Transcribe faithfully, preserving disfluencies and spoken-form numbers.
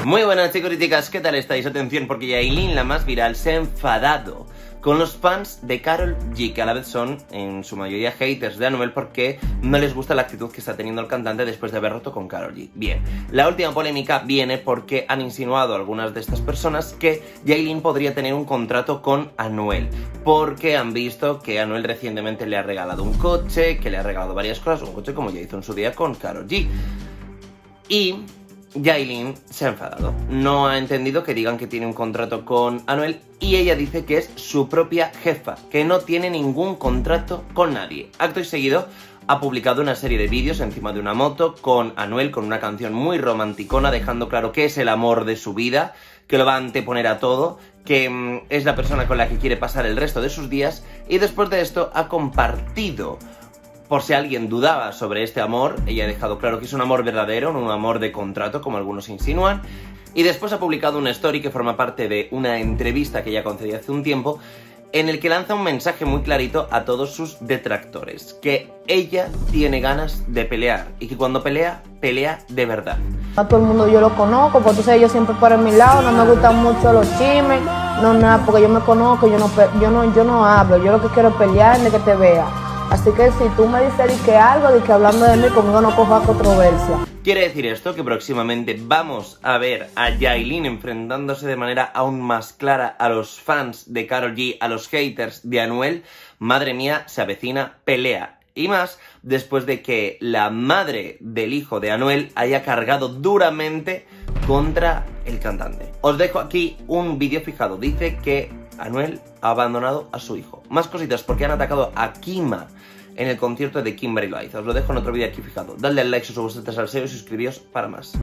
Muy buenas chicos y chicas, ¿qué tal estáis? Atención, porque Yailin, la más viral, se ha enfadado con los fans de Karol G, que a la vez son, en su mayoría, haters de Anuel porque no les gusta la actitud que está teniendo el cantante después de haber roto con Karol G. Bien, la última polémica viene porque han insinuado algunas de estas personas que Yailin podría tener un contrato con Anuel, porque han visto que Anuel recientemente le ha regalado un coche, que le ha regalado varias cosas, un coche como ya hizo en su día con Karol G. Y Yailin se ha enfadado, no ha entendido que digan que tiene un contrato con Anuel y ella dice que es su propia jefa, que no tiene ningún contrato con nadie. Acto y seguido ha publicado una serie de vídeos encima de una moto con Anuel, con una canción muy romanticona, dejando claro que es el amor de su vida, que lo va a anteponer a todo, que mmm, es la persona con la que quiere pasar el resto de sus días, y después de esto ha compartido, por si alguien dudaba sobre este amor, ella ha dejado claro que es un amor verdadero, no un amor de contrato, como algunos insinúan. Y después ha publicado una story que forma parte de una entrevista que ella concedió hace un tiempo, en el que lanza un mensaje muy clarito a todos sus detractores, que ella tiene ganas de pelear, y que cuando pelea, pelea de verdad. A todo el mundo yo lo conozco, porque entonces ellos siempre por mi lado, no me gustan mucho los chismes, no nada, porque yo me conozco, yo no, yo no, yo no hablo, yo lo que quiero es pelear, de que te vea. Así que si tú me dices de que algo, de que hablando de mí, conmigo no coja controversia. Quiere decir esto que próximamente vamos a ver a Yailin enfrentándose de manera aún más clara a los fans de Karol G, a los haters de Anuel. Madre mía, se avecina pelea. Y más después de que la madre del hijo de Anuel haya cargado duramente contra el cantante. Os dejo aquí un vídeo fijado. Dice que Anuel ha abandonado a su hijo. Más cositas porque han atacado a Kima en el concierto de Kimberly Loaiza. Os lo dejo en otro vídeo aquí fijado. Dadle al like si os gusta este salseo y suscribíos para más.